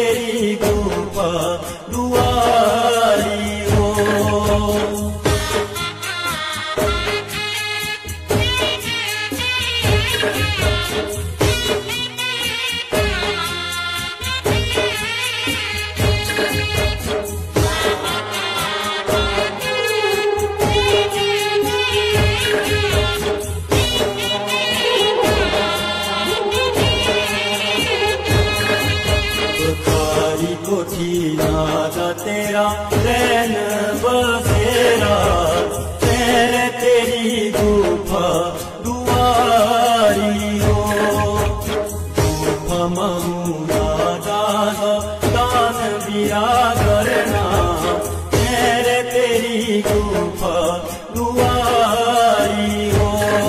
तेरी गुफा दुआरी हो। नादा तेरा रैन बसेरा तेरे तेरी गुफा दुआरी हो। गुफा महुना दादा दान बिया करना तेरे तेरी गुफा दुआरी हो।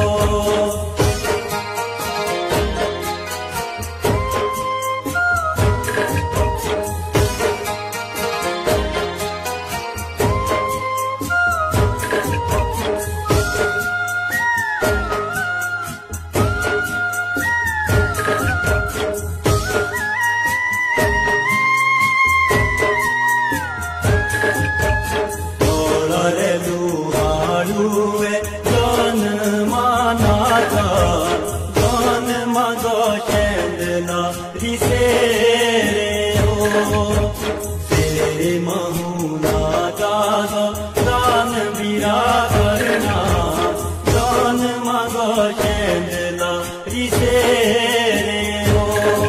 तेरे महुना दादा दान बिरा करना दान मांगो चंदना रिसे हो।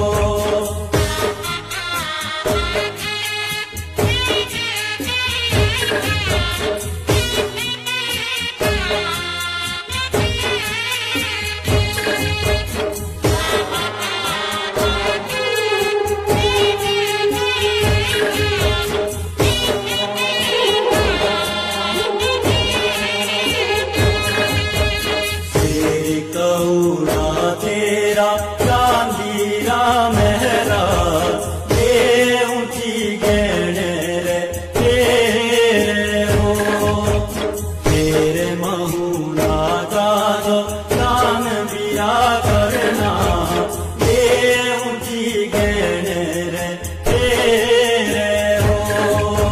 तेरा चांदीरा मेहरा ये ऊंची गहने रे तेरे हो। तेरे महुना दादा दान बिया करना ये ऊंची गहने रे तेरे हो।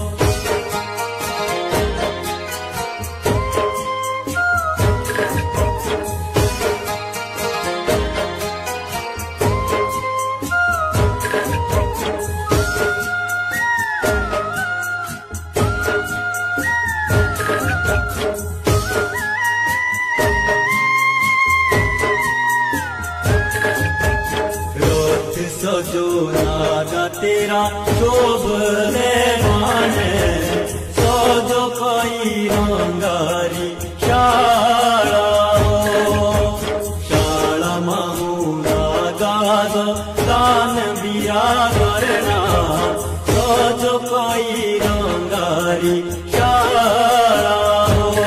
सजो नादा तेरा शोभ ले माने सजो कई रंगारी शाला हो। शाला महुना दादा दान बिया करना सजो कई रंगारी शाला हो।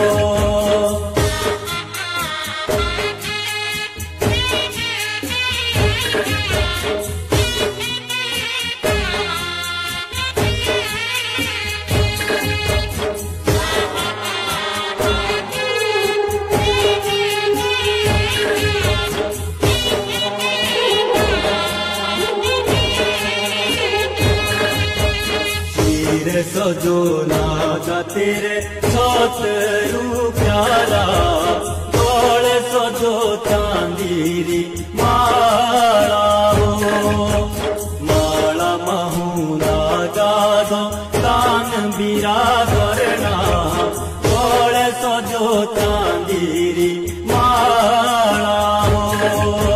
सजो नादा तेरे सतरू प्यारा गोले सजो चांदीरी माला हो। माला महुना दादा दान बिरा करना गोले सजो चांदीरी माला हो।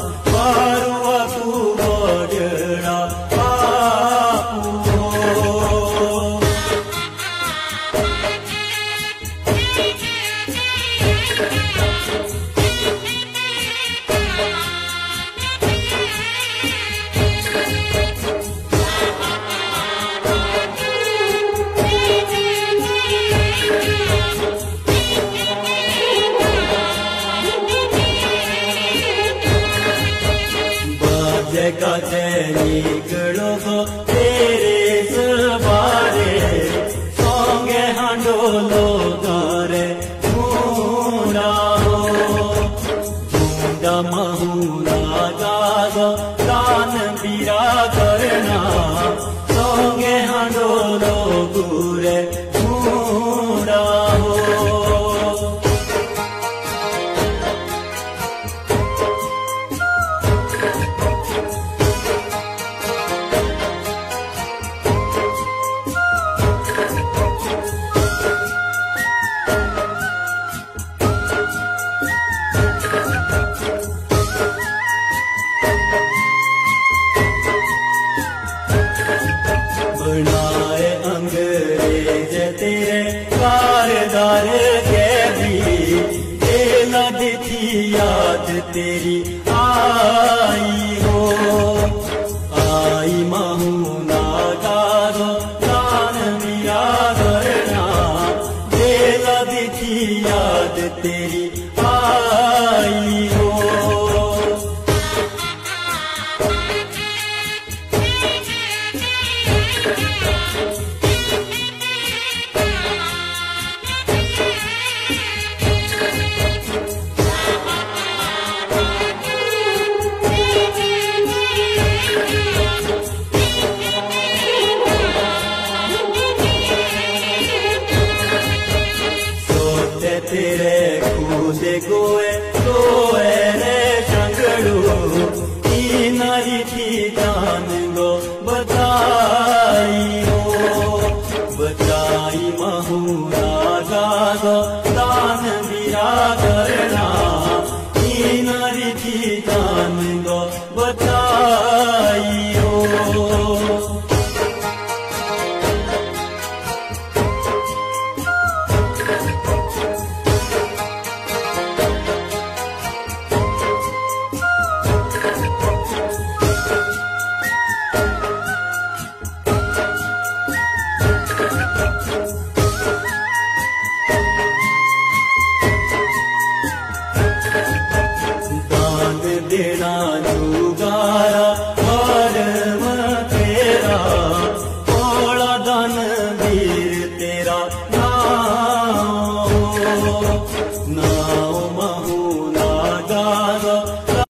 तू बड़ा बापू से निकलो गो तेरे सवारे सोंगे हांडोलो गारे मुंडा हो मुंडा महुना गागो दान बीरा करना सोंगे हांडोलो गुरे मुंडा हो बनाए अंग्रेज तेरे कारदार के भी जेल दी थी याद तेरी आई हो आई महुना गागो दान मिया करना जेल दी थी याद तेरी आई हो तेरे कूदे गोए गोए रे शंगड़ू की नारी थी जान गो बताई हो बताई महुना गागो दान बीरा करना की नारी थी जान गो बताई हो देना जुगारा